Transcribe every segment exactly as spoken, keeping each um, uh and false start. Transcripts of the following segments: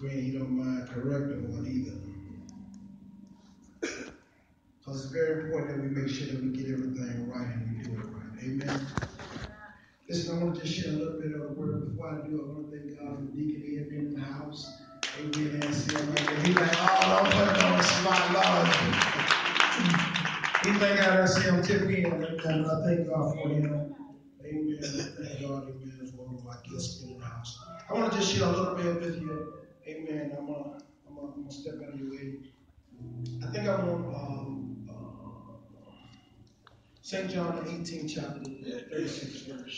screen, you don't mind correcting one either. Because it's very important that we make sure that we get everything right and we do it right. Amen. Listen, I want to just share a little bit of the word. Before I do, I want to thank God for Deacon Ed being in the house. Amen. And see him right there. He's like, oh, don't put it on the spot, Lord. He thank God I see him tip in. And I thank God for him. Amen. Thank God, amen, for all my guests in the house. I want to just share a little bit with you. Amen. I'm going I'm to step out of your way. I think I want um, uh, Saint John, the eighteenth chapter, thirty-sixth verse.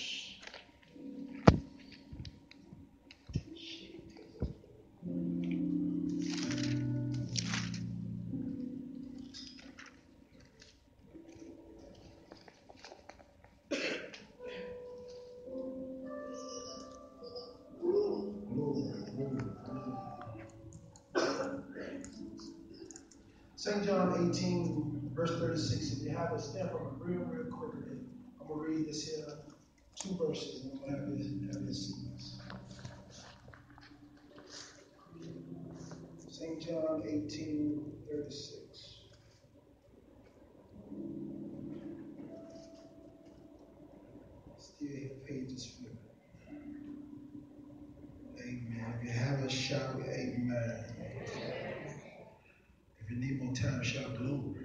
Saint John eighteen, verse thirty-six. If you have a step on it real, real quickly, I'm going to read this here, two verses, and I'm going to have this, have this sequence. Saint John eighteen, thirty-six. Still here, pages flipping. Amen. If you have a shout, amen. If you need more time, shout glory.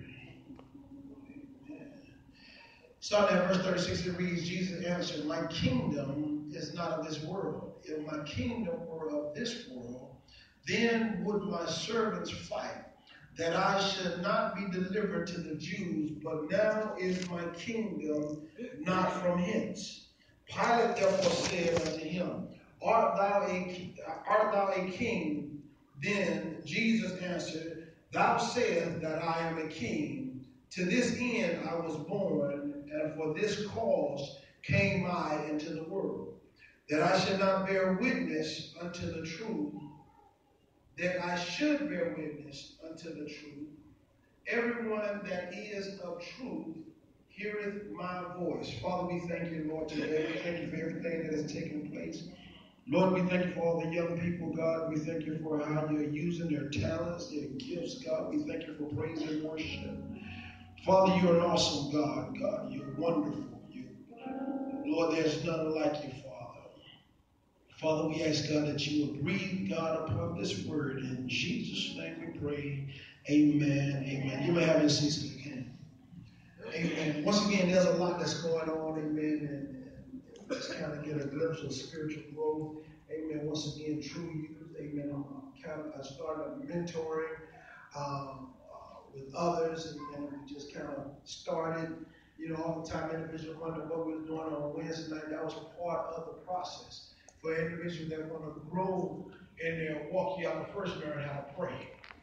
Starting at verse thirty-six, it reads, Jesus answered, my kingdom is not of this world. If my kingdom were of this world, then would my servants fight, that I should not be delivered to the Jews, but now is my kingdom not from hence. Pilate therefore said unto him, Art thou a, art thou a king? Then Jesus answered, Thou sayest that I am a king. To this end I was born, and for this cause came I into the world, that I should not bear witness unto the truth, that I should bear witness unto the truth. Everyone that is of truth heareth my voice. Father, we thank you, Lord, today. We thank you for everything that has taken place. Lord, we thank you for all the young people, God. We thank you for how you're using their talents, their gifts, God. We thank you for praise and worship. Father, you're an awesome God, God. You're wonderful. You, Lord, there's none like you, Father. Father, we ask, God, that you would breathe, God, upon this word. In Jesus' name we pray. Amen. Amen. You may have your seats if you can. Amen. Once again, there's a lot that's going on. Amen. And, and let's kind of get a glimpse of spiritual growth. Amen. Once again, true youth. Amen. I'm kind of, I started mentoring um, uh, with others, and, and we just kind of started. You know, all the time individuals wonder what we were doing on Wednesday night. That was part of the process. For individuals that want to grow in their walk, you have to first learn how to pray.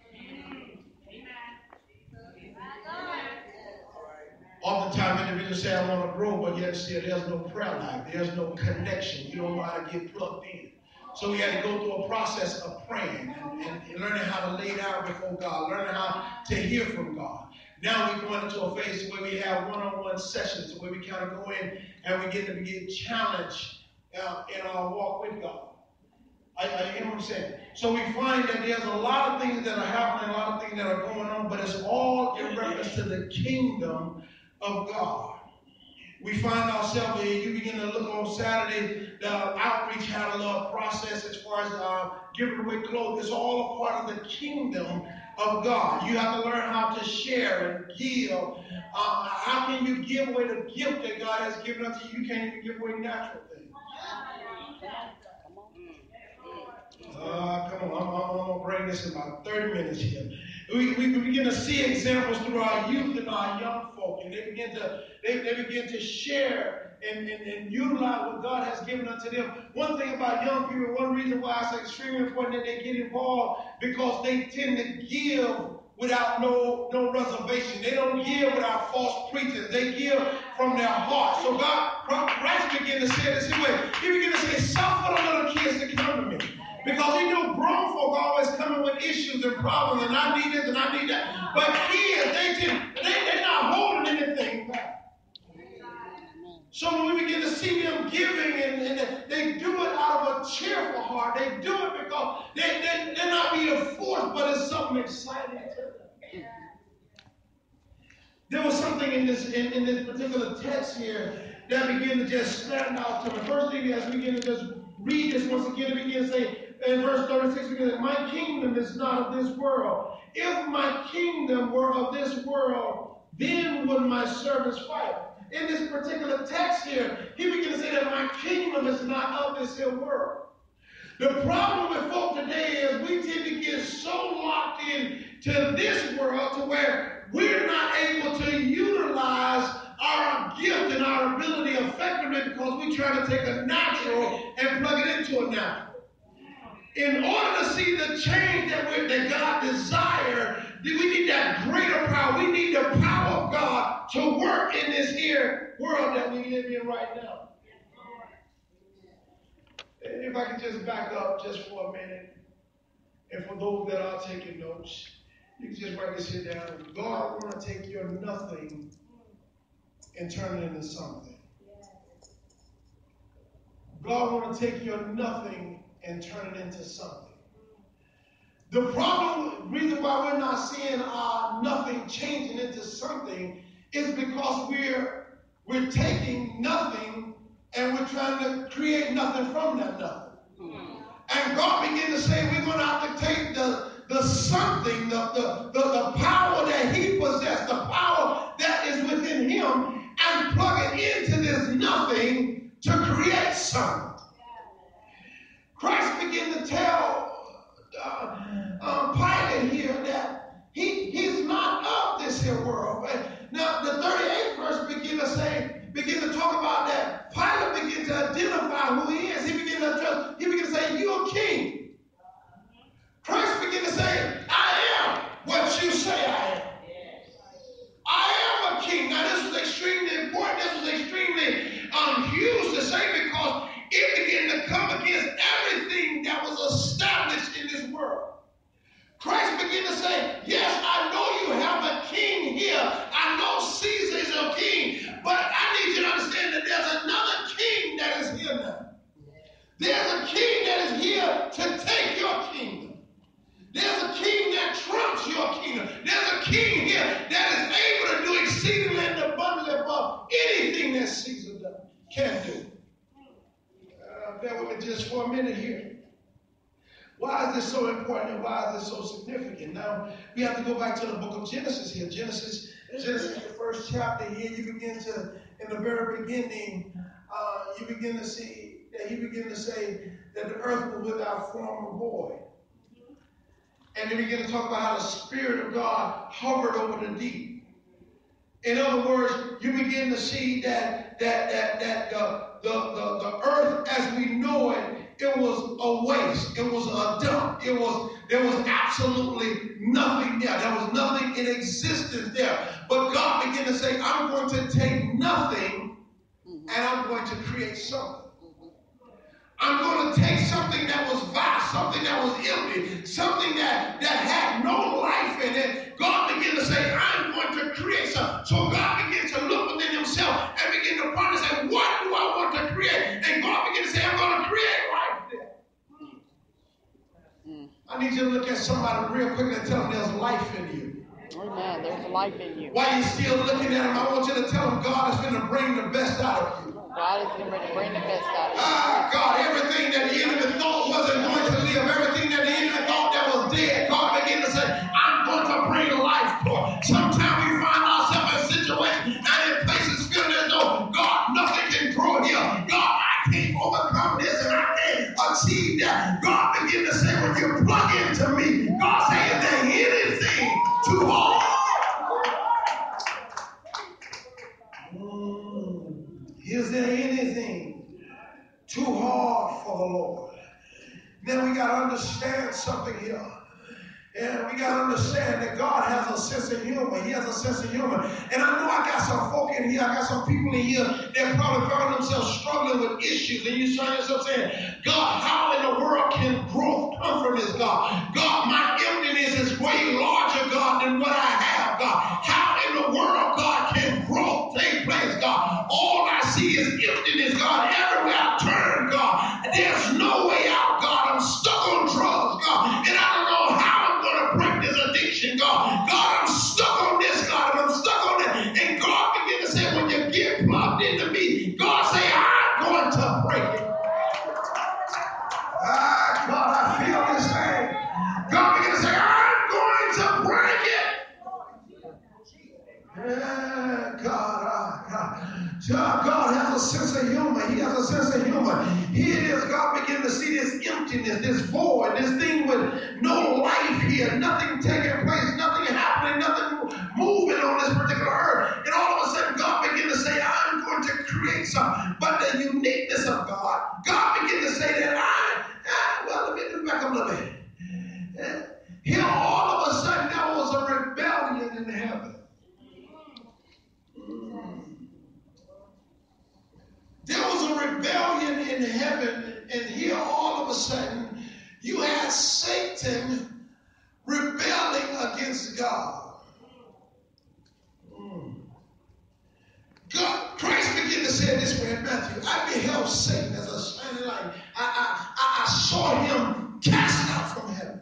Oftentimes individuals say, I want to grow, but yet still there's no prayer life. There's no connection. You don't know how to get plugged in. So we had to go through a process of praying and, and, and learning how to lay down before God, learning how to hear from God. Now we're going into a phase where we have one-on-one sessions where we kind of go in and we get to get challenged uh, in our walk with God. I, I, you know what I'm saying? So we find that there's a lot of things that are happening, a lot of things that are going on, but it's all in reference to the kingdom of God. We find ourselves, you begin to look on Saturday, the outreach had a little process as far as uh, giving away clothes. It's all a part of the kingdom of God. You have to learn how to share and give. Uh, how can you give away the gift that God has given unto you? You can't even give away natural things. Uh, come on, I'm, I'm, I'm going to bring this in about thirty minutes here. We, we begin to see examples through our youth and our young folk, and they begin to they, they begin to share and, and, and utilize what God has given unto them. One thing about young people, one reason why it's extremely important that they get involved, because they tend to give without no, no reservation. They don't give without false pretense. They give from their heart. So God, Christ began to say this way. He began to say, suffer the little kids to come to me. Because he knew grown folk always coming with issues and problems, and I need this and I need that. But kids, they didn't, they, they're not holding anything back. So when we begin to see them giving, and, and they do it out of a cheerful heart, they do it because they, they, they're not be a force, but it's something exciting too. There was something in this in, in this particular text here that began to just stand out to me. First thing, as we begin to just read this once again, it begins to say in verse thirty-six, because my kingdom is not of this world. If my kingdom were of this world, then would my servants fight. In this particular text here, he begins to say that my kingdom is not of this here world. The problem with folk today is we tend to get so locked in to this world to where we're not able to utilize our gift and our ability effectively because we try to take a natural and plug it into a natural. In order to see the change that, we, that God desires, we need that greater power. We need the power of God to work in this here world that we live in right now. If I could just back up just for a minute, and for those that are taking notes, you can just write this here down. God want to take your nothing and turn it into something. God want to take your nothing and turn it into something. The problem, reason why we're not seeing our nothing changing into something is because we're we're taking nothing and we're trying to create nothing from that nothing. And God began to say we're going to have to take the, the something, the, the, the, the power that he possessed, the power that is within him, and plug it into this nothing to create something. Christ began to tell uh, um, Pilate here that he, he's not of this here world. Now, the thirty-eighth verse begin to say, begin to talk about that. Pilate began to identify who he is. He began to address, he began to say, you're a king. Christ began to say, I am what you say I am. I am a king. Now, this was extremely important. This was extremely um, huge to say because it began to come against everything that was established in this world. Christ began to say, yes, I know you have a king here. I know Caesar is a king, but I need you to understand that there's another king that is here now. There's a king that is here to take your kingdom. There's a king that trumps your kingdom. There's a king here that is able to do exceedingly and abundantly above anything that Caesar does, can do. Uh, bear with me just for a minute here. Why is this so important and why is this so significant? Now, we have to go back to the book of Genesis here. Genesis, Genesis, the first chapter here, you begin to, in the very beginning, uh, you begin to see that he began to say that the earth was without form or void. And then we begin to talk about how the Spirit of God hovered over the deep. In other words, you begin to see that that that that the the, the, the earth as we know it, it was a waste. It was a dump. It was there was absolutely nothing there. There was nothing in existence there. But God began to say, I'm going to take nothing and I'm going to create something. I'm going to take something that was vast, something that was empty, something that, that had no life in it. God began to say, I'm going to create something. So God began to look within himself and begin to ponder and say, what do I want to create? And God began to say, I'm going to create life there. Mm. I need you to look at somebody real quick and tell them there's life in you. Amen. There's life in you. While you're still looking at them, I want you to tell them God is going to bring the best out of you. God is going to bring the best out of you. Ah, God, everything that the enemy thought wasn't going to live, everything that the enemy thought that was dead, God began to say, I'm going to bring life for it. Sometimes we find ourselves in situations and in places feeling as though, God, nothing can grow here. God, I can't overcome this and I can't achieve that. God began to say, when you plug into me, God say, is there anything too hard? Is there anything too hard for the Lord? Then we got to understand something here. And we got to understand that God has a sense of humor. He has a sense of humor. And I know I got some folk in here, I got some people in here that probably found themselves struggling with issues. And you're trying yourself saying, God, how in the world can growth come from this, God? God, my emptiness is way larger, God, than what I have, God. How in the world, God, can growth take place, God? All I see is emptiness, God. Everywhere I turn, God, there's no way out, God. I'm stuck on drugs, God. And I don't know a sense of humor. He has a sense of humor. Here it is, God began to see this emptiness, this void, this thing with no life here, nothing taking place, nothing happening, nothing moving on this particular earth. And all of a sudden, God began to say, I'm going to create something. But the uniqueness of God, God began to say that I, ah, well, let me just back up a little bit. Uh, Here, all of a sudden, there was a rebellion in heaven. There was a rebellion in heaven, and here all of a sudden you had Satan rebelling against God. Mm. God, Christ began to say it this way in Matthew. I beheld Satan as a shining light. I, I, I, I saw him cast out from heaven.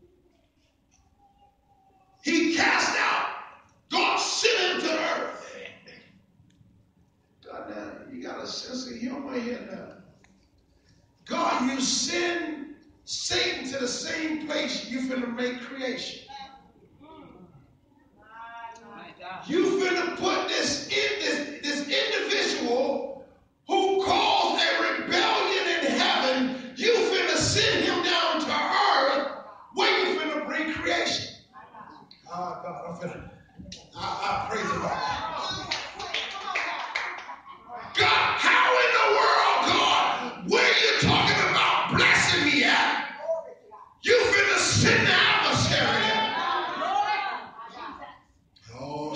He cast out. God sent him to earth. God, now, you got a sense of humor here now. God, you send Satan to the same place you finna make creation. You finna put this, in, this, this individual who caused a rebellion in heaven, you finna send him down to earth where you finna bring creation. Ah, God, I'm finna, I, I praise the Lord. God, how in the world, God, where you talking about blessing me at? You finna send the adversary at. Oh,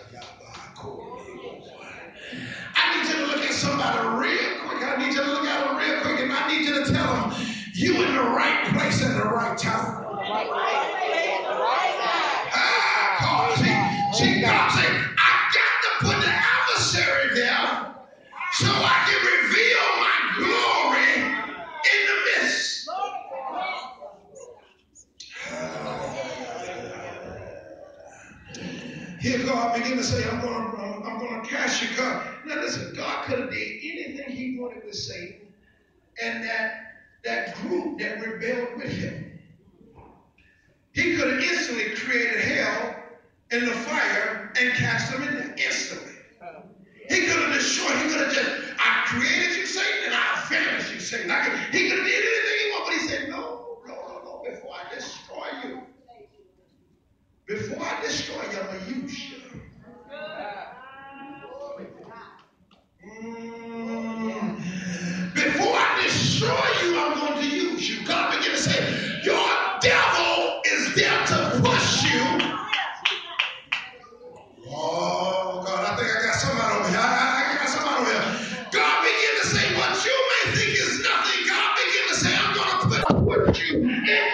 I need you to look at somebody real quick. I need you to look at them real quick, and I need you to tell them you in the right place at the right time. Ah, God, see, see, God say, I got to put the adversary there so I can reveal my glory in the midst. Here God began to say, I'm going to I'm going to cast you. God. Now listen, God could have did anything he wanted with Satan and that, that group that rebelled with him. He could have instantly created hell in the fire and cast them in there instantly. He could have destroyed. He could have just, I created you, Satan, and I finished you, Satan. I could, he could have did anything he wanted, but he said, no, no, no, no. Before I destroy you, before I destroy you, I'm going to use you. Mm. Before I destroy you, I'm going to use you. God began to say, your devil is there to push you. Oh, God, I think I got somebody over here. I, I got somebody over here. God began to say, what you may think is nothing, God began to say, I'm going to put, put you in.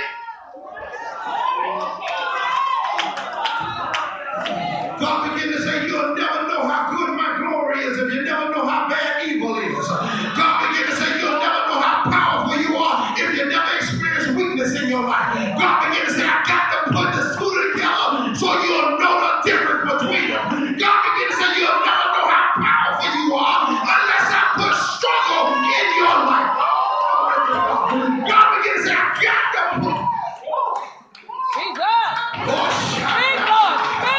God began to say, you'll never know how good my glory is if you never know how bad evil is. God began to say, you'll never know how powerful you are if you never experience weakness in your life. God began to say, I got to put the two together so you'll know the difference between them. God began to say, you'll never know how powerful you are unless I put struggle in your life. God began to say, I got to put. Jesus! Oh, shut up.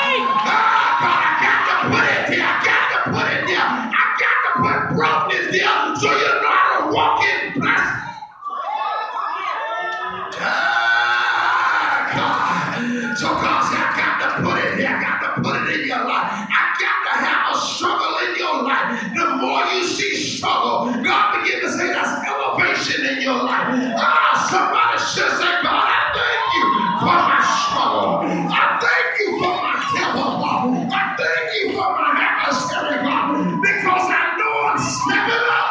Brokenness there so you know how to walk in blessing. Ah, God. So God said, I got to put it here. I got to put it in your life. I got to have a struggle in your life. The more you see struggle, God begin to say that's elevation in your life. Ah, somebody should say, God, I thank you for my struggle. I thank you for my devil, God. I thank you for my adversary, God, because I I'm stepping up.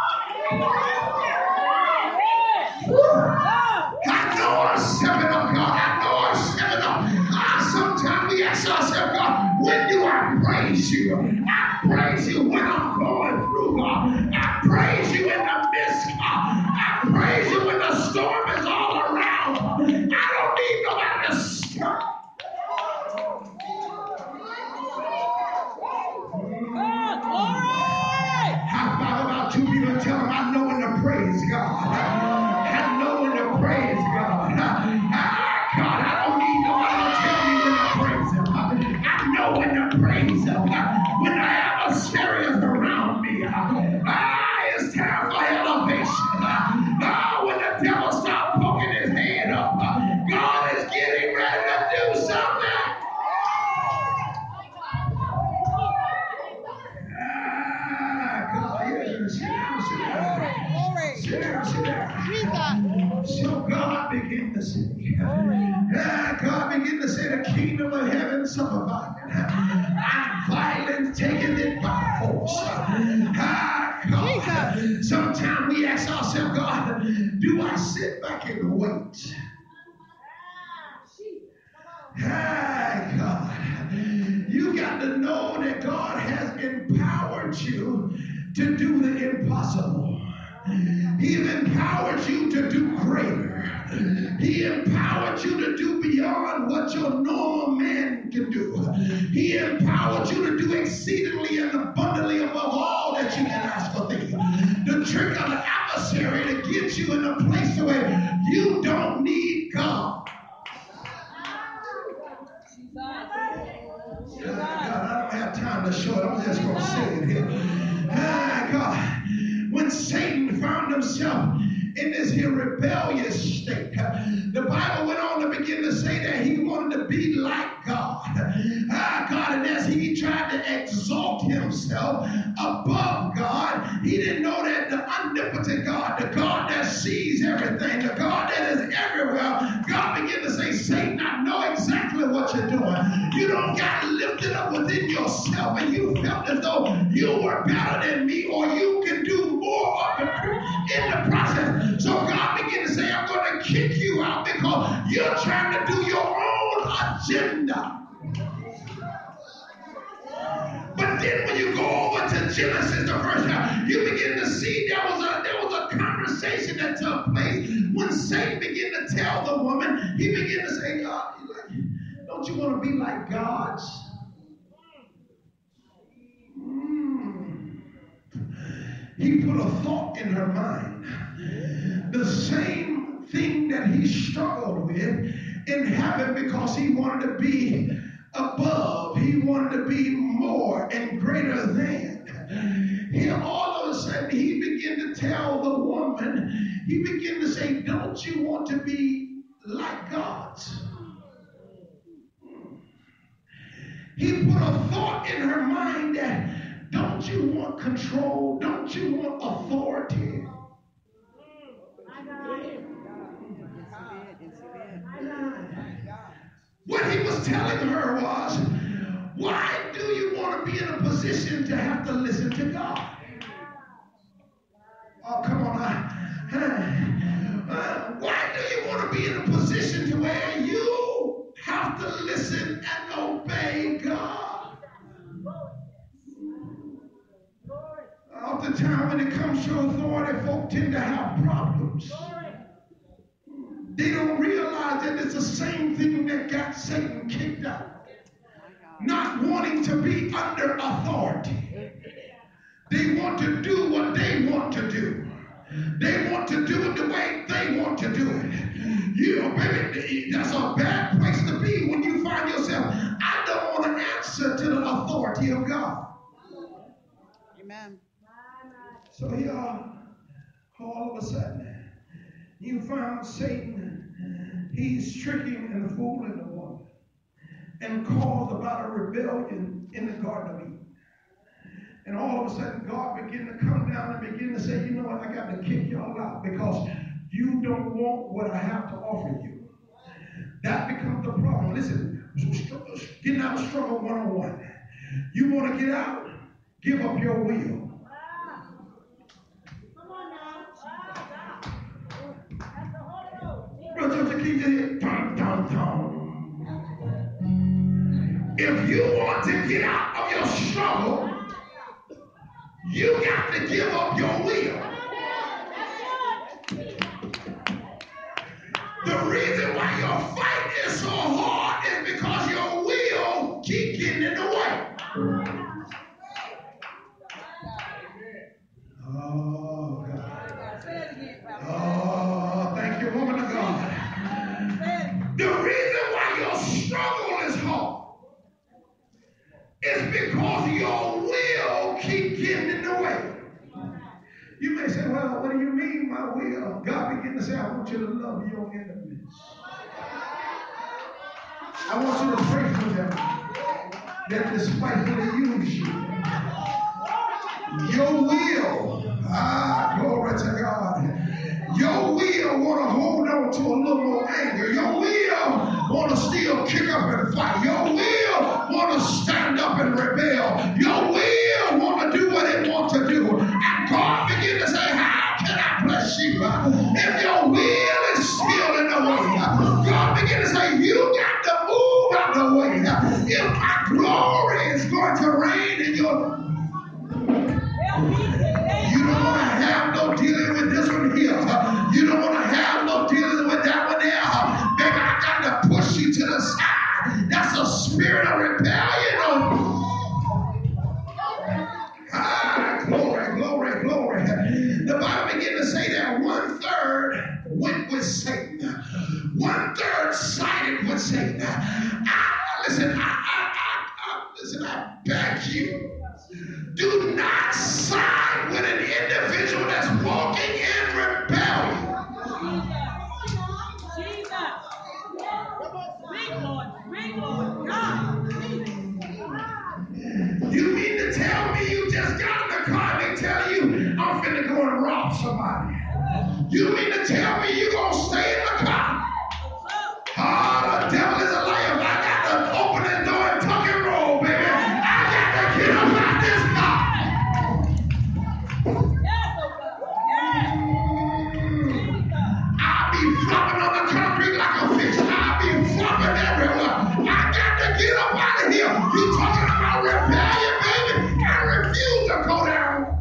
I know I'm stepping up, God. I know I'm stepping up. Ah, sometimes we ask ourselves, God, when do I praise you? I praise you when I'm going through, God. I praise you in the midst, God. I praise you when the storm is all around. I don't need nobody to stop. Two people tell him, I know when to praise God. I know when to praise God. God, I don't need nobody to tell me when to praise him. I know when to praise him. When the adversary is around Ah, God began to say the kingdom of heaven suffer violence, and violence taketh it by force. Ah, God. Sometimes we ask ourselves, God, do I sit back and wait? Ah, God. You got to know that God has empowered you to do the impossible. He empowered you to do greater. He empowered you to do beyond what your normal man can do. He empowered you to do exceedingly and abundantly above all that you can ask for thee. The trick of the adversary to get you in a place where you don't need God. God, I don't have time to show it. I'm just going to say it here. Ah, God. When Satan found himself in this here rebellious state, the Bible went on to begin to say that he wanted to be like God. Ah, God, and as he tried to exalt himself above God, he didn't know that the omnipotent God, the God that sees everything, the God that is everywhere, God began to say, Satan, I know exactly what you're doing. You don't got to lift it up within yourself, and you felt as though you were better than me, or you can do more of it in the process. So God began to say, I'm going to kick you out because you're trying to do your own agenda. But then when you go over to Genesis, the first chapter, you begin to see there was a there was a conversation that took place when Satan began to tell the woman, he began to say, God, don't you want to be like gods? Mm. He put a thought in her mind. The same thing that he struggled with in heaven because he wanted to be above. He wanted to be more and greater than. Here all of a sudden he began to tell the woman, he began to say, don't you want to be like gods? He put a thought in her mind that, don't you want control? Don't you want authority? What he was telling her was, why do you want to be in a position to have to listen to God? Oh, come on. Uh, uh, why do you want to be in a position to where you have to listen and obey God? Oftentimes when it comes to authority, folk tend to have problems. They don't realize that it's the same thing that got Satan kicked out. Not wanting to be under authority. They want to do what they want to do. They want to do it the way they want to do it. You know, baby, that's a bad place to be when you find yourself, I don't want to answer to the authority of God. Amen. So here, all of a sudden, you found Satan, he's tricking and fooling the woman and caused about a rebellion in the Garden of Eden. And all of a sudden, God began to come down and begin to say, you know what, I got to kick y'all out because you don't want what I have to offer you. That becomes the problem. Listen, getting out of struggle one oh one. You want to get out? Give up your will. Dun, dun, dun. If you want to get out of your struggle, you got to give up your will. The reason why your fight is so hard is because your will keeps getting in the way. Oh, God. Oh, thank you, woman of God. The reason why your struggle is hard is because your will keeps getting in the way. You may say, well, what do you mean, my will? God began to say, I want you to love your enemies. I want you to pray for them that despitefully use you. Your will, ah, glory to God. Your will want to hold on to a little more anger. Your will want to still kick up and fight. Your will want to stand up and rebel. Your will want to do what it wants to do. And God begin to say, how can I bless you? If your will is still in the way, God begin to say, you got to move out the way. If my glory is going to reign in your you don't want to have no dealing with this one here. You don't want to have no dealing with that one there. Baby, I got to push you to the side. That's a spirit of rebellion. Ah, glory, glory, glory. The Bible begins to say that one third went with Satan. One third sided with Satan. I, listen, I, I, I, I, listen, I beg you. Do not side with an individual that's walking in rebellion. You mean to tell me you just got in the car and they tell you, I'm finna go and rob somebody? You mean to tell me you gonna stay in the car? Ah, the devil is a liar. I got to open the door and tuck and roll, baby. I got to get up out this car. I'll be flopping on the concrete like a fish. I'll be flopping everywhere. I got to get up out of here. You talking about rebellion, baby? I refuse to go down.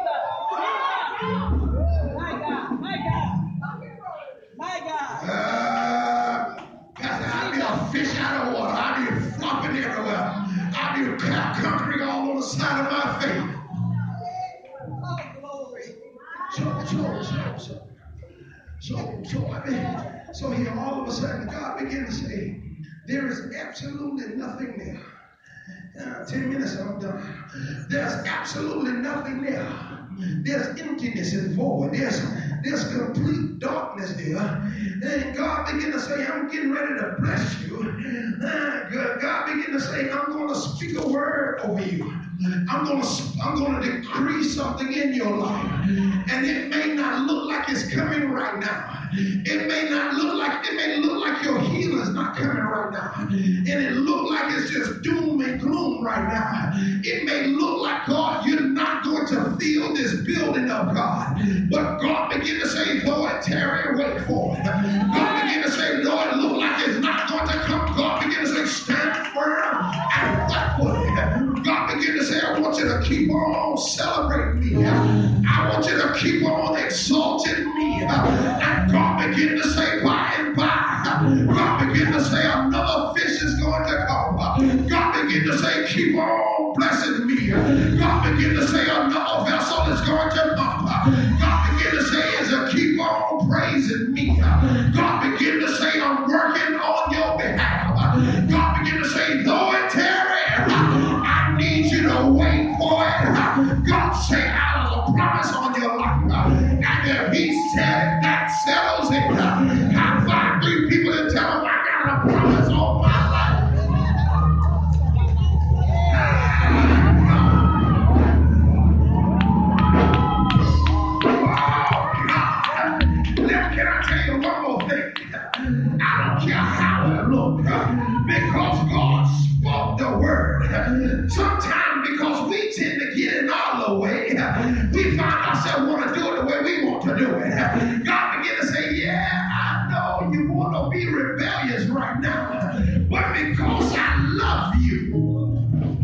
My God, my God, my God. Uh, Pastor, I'll be a fish out of water. I'll be flopping everywhere. I'll be concrete all on the side of my face. Oh, glory. So, so, so, so. So, so, I mean, so here all of a sudden God began to say, there is absolutely nothing there. Uh, Ten minutes and I'm done. There's absolutely nothing there. There's emptiness and void. There's, there's complete darkness there. And God began to say, I'm getting ready to bless you. Uh, God began to say, I'm going to speak a word over you. I'm going to I'm going to decree something in your life. And it may not look like it's coming right now. It may not look like, it may look like your healing is not coming right now. And it look like it's just doom and gloom right now. It may look like, God, you're not going to feel this building of God. But God begin to say, Lord, tarry, wait for it. God begin to say, Lord, it look like it's not going to come. God begin to say, stand firm and fight for it. God begin to say, I want you to keep on celebrating me. I want you to keep on exalting me. And God begin to say, by and by, God begin to say, another fish is going to come. God begin to say, keep on blessing me. God begin to say, another vessel is going to come. God begin to say, is to keep on praising me. God begin to say, I'm working on your behalf. God begin to say, Lord, tarry. I need you to wait for it. God say, out of the promise on your life. And if he said it, that settles it. I find three people that tell them, I got a promise on my life. Can I tell you one more thing? I don't care how it looks, because God spoke the word. Sometimes because we tend to get in our little way, we find ourselves want to do it the way we want to do it. God begin to say, yeah, I know you want to be rebellious right now, but because I love you,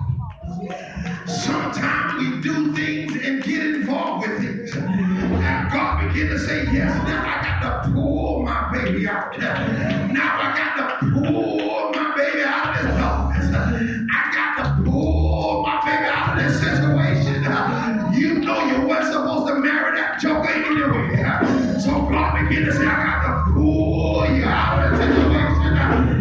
sometimes we do things and get involved with things. And God begin to say, yes, now I got to pull my baby out. Now I got to pull my baby out of this darkness. I got to pull my baby out of this situation. You know you weren't supposed to marry that joker anyway. So God begin to say, I got to pull you out of the situation.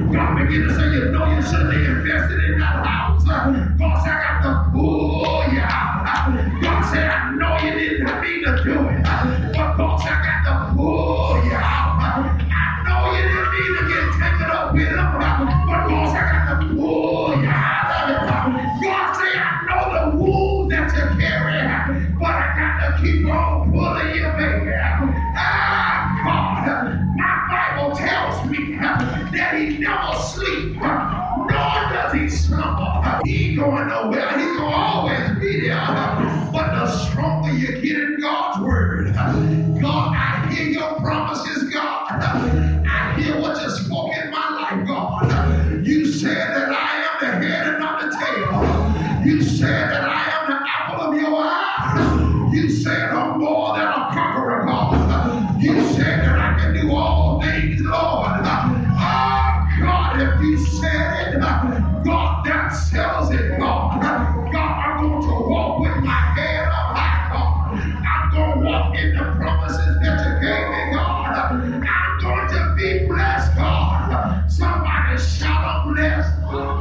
that he never sleep, nor does he slumber. He ain't going nowhere. He's going to always be there. But the stronger you get in God's word, God, I hear your promises, God. I hear what you spoke in my life, God. You said that I am the head and not the tail. You said that I am the apple of your eye. You said I'm more than a conqueror, God. You said that I can do all things, Lord. Oh, God, if you said it, God, that settles it, God. God, I'm going to walk with my head up high, God. I'm going to walk in the promises that you gave me, God. I'm going to be blessed, God. Somebody shout, I'm blessed.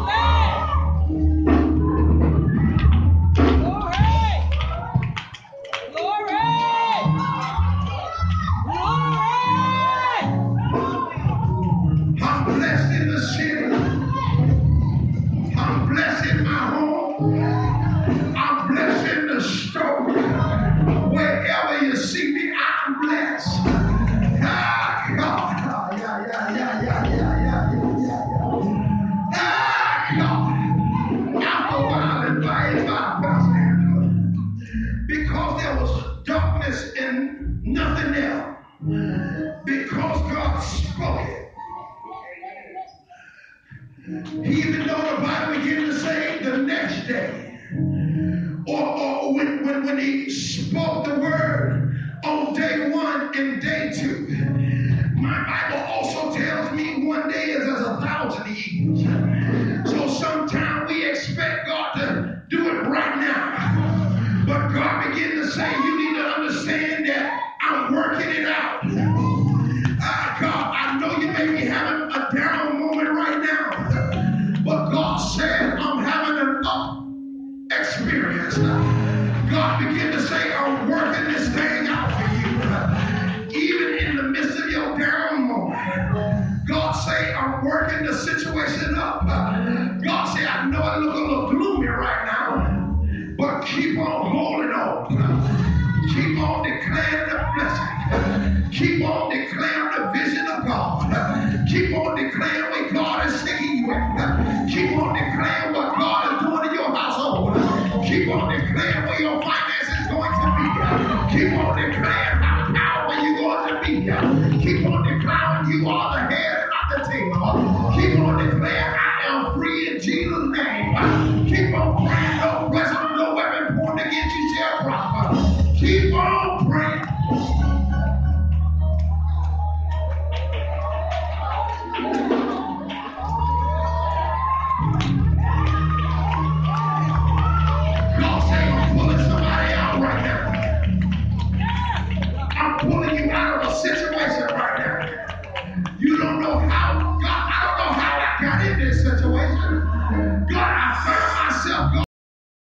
I'm blessed in the city. I'm blessed in my home. I'm blessed in the store. Wherever you see me, I'm blessed. Ah, God. Yeah, yeah, yeah, yeah, yeah, yeah, yeah, yeah. Ah, God. After a while, invited by Pastor Angela, because there was darkness and nothing there. Because God spoke it. Even though the Bible began to say the next day, or, or when, when, when he spoke the word on day one and day two, my Bible also tells me one day is as a thousand years. So sometimes we expect God to do it right now. But God began to say, you need to understand that I'm working it out. Ah, God, I know you may be having a down moment right now, but God said, I'm having an up experience. God began to say, I'm working this thing out for you. Even in the midst of your down moment, God say, I'm working the situation up. God say, I know it looks a little gloomy right now, but keep on